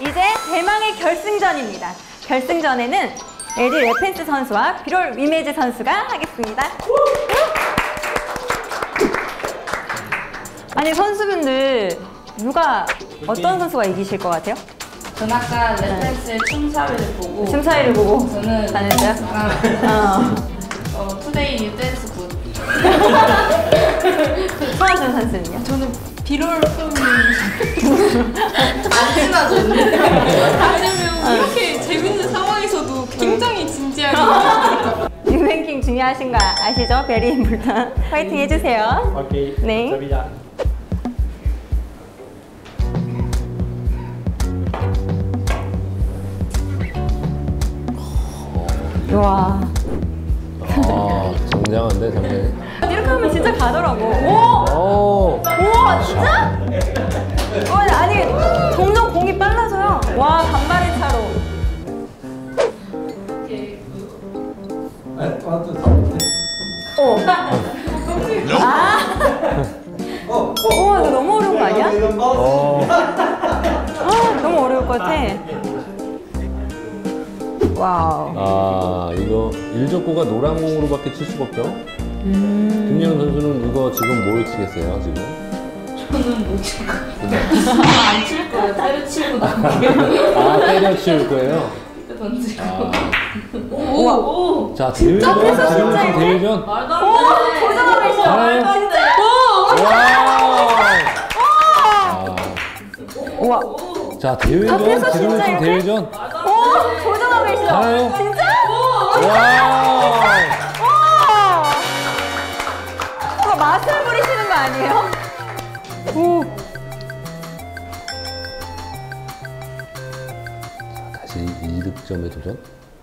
이제 대망의 결승전입니다. 결승전에는 LG 레펜스 선수와 비롤 위메즈 선수가 하겠습니다. 아니 선수분들 어떤 선수가 이기실 것 같아요? 저는 아까 레펜스의 춤사위를 보고 저는 잘했어요? 투데이 유 댄스 굿. 서한준 선수는요? 저는 비롤 좀 안 친하죠. 왜냐면 이렇게 재밌는 상황에서도 굉장히 진지하게 랭킹 중요하신 거 아시죠? 베리 물론 파이팅 해주세요. 오케이. 네. 감사합니다. 와. 굉장한데 장면이. 이렇게 하면 진짜 가더라고. 오! 우와 진짜? 아니 점점 공이 빨라져요. 와 간발의 차로. 우와 이거 너무 어려운 거 아니야? 너무 어려울 것 같아. 와우. 이거 일적구가 노란 공으로밖에 칠 수가 없죠? 김예은 선수는 이거 지금 뭘 치겠어요, 지금? 저는 못 칠 거예요. 안 칠 거예요. 때려치고 때려칠 거예요? 던지고. 우와. 자, 대회전, 대회전. 말도 안 돼. 도전하고 있어. 잘해요? 우와. 자, 대회전, 지금 대회전. 도전하고 있어. 잘해요? 진짜? 맛을 부리시는 거 아니에요? 오. 자, 다시 2득점의 도전.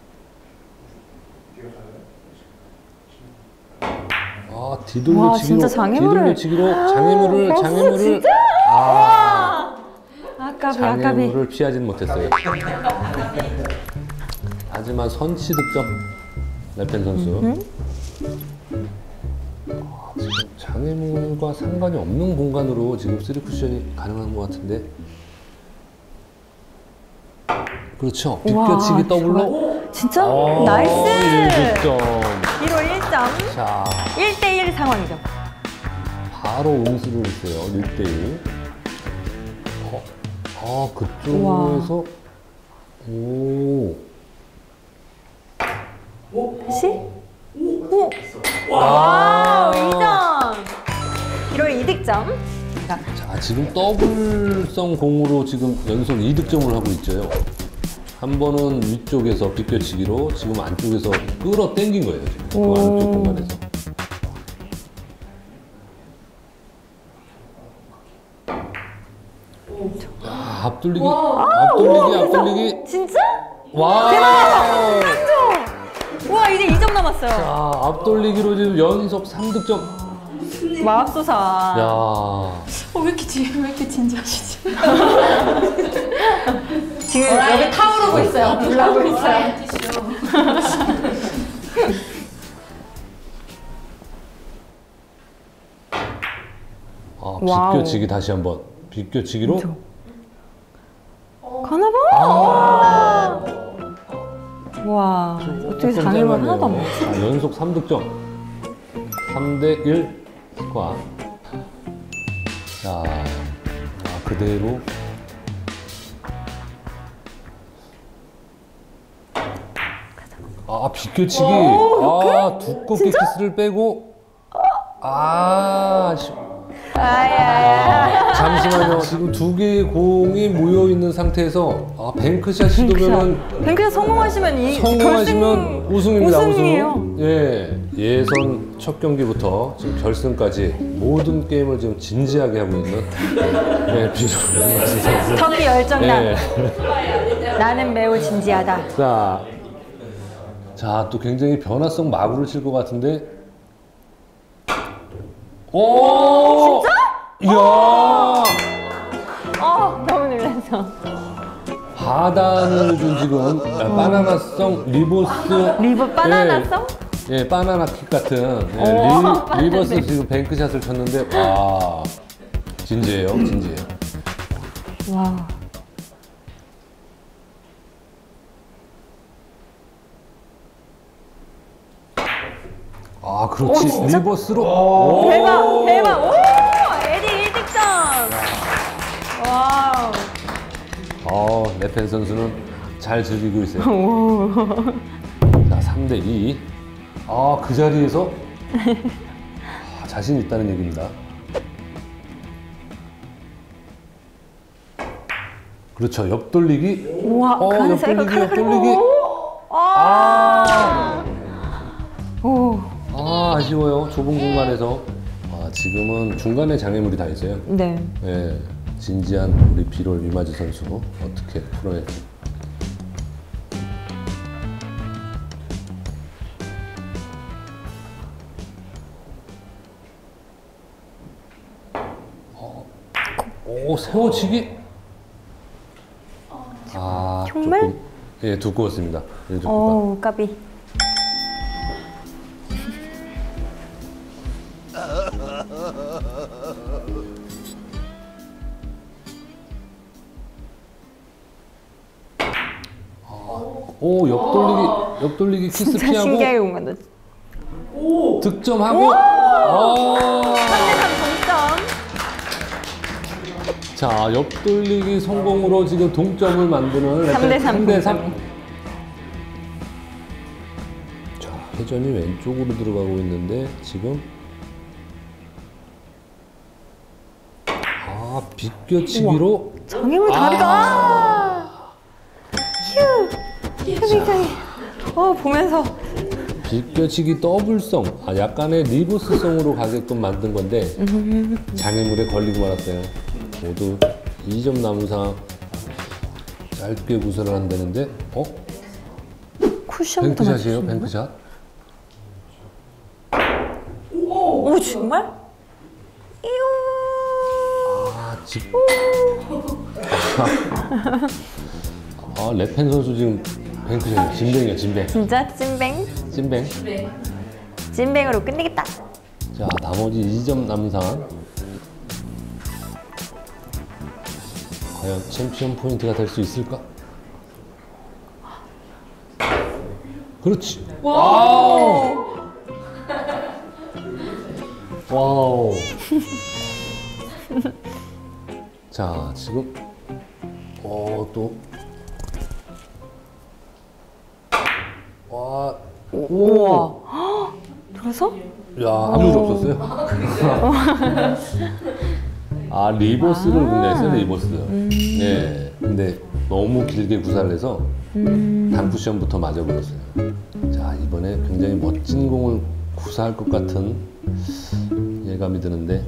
뒤돌려치기로, 진짜 장애물을. 장애물을. 진짜? 아깝이. 장애물을 피하진 못했어요. 하지만 선취 득점. 레펜 선수. 지금 장애물과 상관이 없는 공간으로 지금 3쿠션이 가능한 것 같은데. 그렇죠. 비껴치기 더블로. 진짜? 나이스! 1득점. 1월 1점. 자, 1대1 상황이죠. 바로 응수를 했어요. 1대1. 그쪽에서. 다시? 와우, 2점! 1월 2득점. 자, 지금 더블성 공으로 지금 연속 2득점을 하고 있죠. 한 번은 위쪽에서 비껴치기로, 지금 안쪽에서 끌어당긴 거예요. 지금 그 안쪽 공간에서. 앞돌리기. 진짜? 와! 대박! 3점! 와, 이제 2점 남았어요. 자, 앞돌리기로 지금 연속 3득점. 맙소사. 야. 왜 이렇게 진지하시지? 지금 여기 타오르고 있어요. 불나고 있어요. 비껴치기 다시 한번. 비껴치기로. 가나봐. 와, 어떻게 장애물 하나도 안 먹었어. 연속 3득점. 3대1 스코어. 자, 그대로. 비껴치기. 두껍게 키스를 빼고. 잠시만요. 지금 두 개의 공이 모여 있는 상태에서 뱅크샷 시도면은 뱅크샷 성공하시면 우승입니다. 우승이에요. 우승. 예, 예선 첫 경기부터 지금 결승까지 모든 게임을 지금 진지하게 하고 있는 비롤 선수. 터키 열정남. 나는 매우 진지하다. 자, 또 굉장히 변화성 마구를 칠 것 같은데. 진짜? 이야! 너무 놀랐어. 하단을 준 지금 바나나성 리버스. 바나나성? 예, 바나나 킥 같은 리버스 지금 뱅크샷을 쳤는데, 진지해요. 와. 아, 그렇지. 진짜? 리버스로. 오. 대박, 대박. 오, 에디 1득점. 와우. 레펜 선수는 잘 즐기고 있어요. 오. 자, 3대2. 그 자리에서 자신 있다는 얘기입니다. 그렇죠. 옆돌리기. 우와, 가면서 이거 옆돌리기, 칼칼. 옆돌리기. 오. 아쉬워요. 좁은 공간에서. 지금은 중간에 장애물이 다 있어요. 네. 예, 진지한 우리 비롤 위마즈 선수 어떻게 풀어낼지. 오, 세워치기? 정말? 조금, 예, 두꺼웠습니다. 예, 좀 오, 까비. 오, 옆돌리기 키스 진짜 피하고 신기하게 공간다. 득점하고. 3대3 동점. 자, 옆돌리기 성공으로 지금 동점을 만드는 3대3 3대3. 자, 회전이 왼쪽으로 들어가고 있는데 지금 비껴치기로. 장애물 다르다. 휴. 굉장히. 보면서. 비껴치기 더블성, 약간의 리버스성으로 가게끔 만든 건데 장애물에 걸리고 말았어요. 모두 2점 남은 상황. 짧게 구설을 한다는데 쿠션부터 뱅크샷이에요. 맞추시는 뱅크샷. 오, 정말? 이요. 레펜 선수 지금 뱅크샷이에요. 진뱅이에요. 진뱅. 진짜 찐뱅? 찐뱅. 찐뱅으로 끝내겠다. 자, 나머지 2점 남은 상황. 과연 챔피언 포인트가 될 수 있을까? 그렇지. 와우. 와우. 자, 지금 또 우와. 그래서? 야, 아무 일 없었어요. 리버스를 공략했어요, 리버스. 네. 근데 너무 길게 구사를 해서 단쿠션부터 맞아버렸어요. 자, 이번에 굉장히 멋진 공을 구사할 것 같은 예감이 드는데.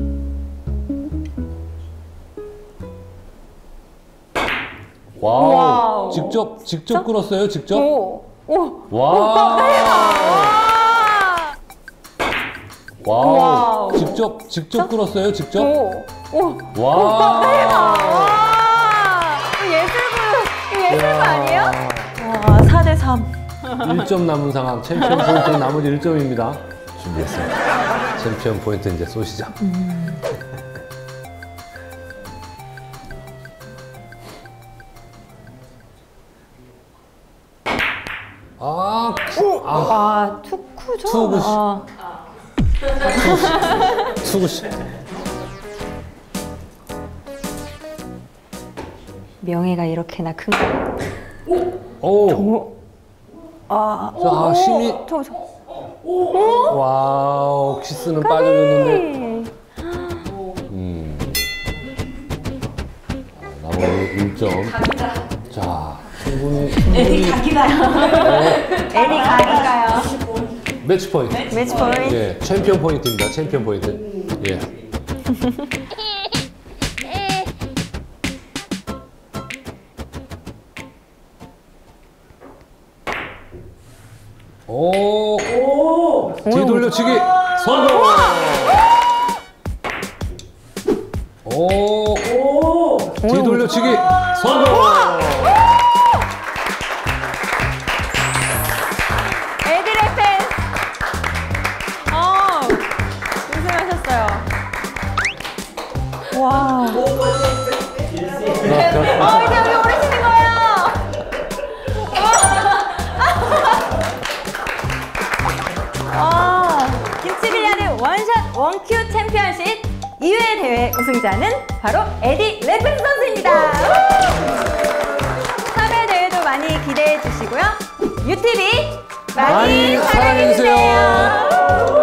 와우. 직접 끌었어요, 직접? 오. 와우. 와우. 직접 끌었어요, 직접? 와우. 와우. 예술부 아니에요? 4대3. 1점 남은 상황. 챔피언 포인트는 나머지 1점입니다. 준비했습니다. 챔피언 포인트 이제 쏘시죠. 투쿠죠? 투구시. 투구시. 명예가 이렇게나 큰 거. 오. 자, 심이. 와우, 키스는 빠져줬는데. 나머지 1점. 자, 충분히. 에디 각이가요. 매치 포인트. 매치 포인트. 예, 챔피언 포인트입니다. 챔피언 포인트. 예. 오. 뒤돌려치기 성공. 오. 뒤돌려치기 성공. 에디레펜. 우승하셨어요. 와. 이제 여기 오르시는 거예요. 와. 원큐 챔피언십 2회 대회 우승자는 바로 에디 램프스 선수입니다. 3회 대회도 많이 기대해 주시고요. UTV 많이 많이 사랑해 주세요. 사랑해주세요.